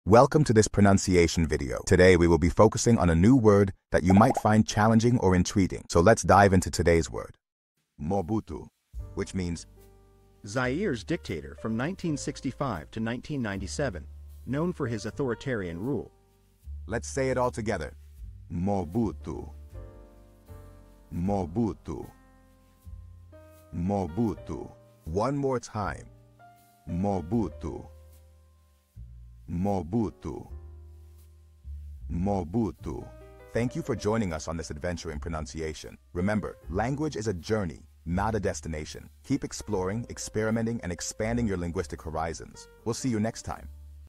Welcome to this pronunciation video. Today we will be focusing on a new word that you might find challenging or intriguing. So let's dive into today's word. Mobutu, which means Zaire's dictator from 1965 to 1997, known for his authoritarian rule. Let's say it all together. Mobutu. Mobutu. Mobutu. One more time. Mobutu. Mobutu. Mobutu. Thank you for joining us on this adventure in pronunciation. Remember, language is a journey, not a destination. Keep exploring, experimenting, and expanding your linguistic horizons. We'll see you next time.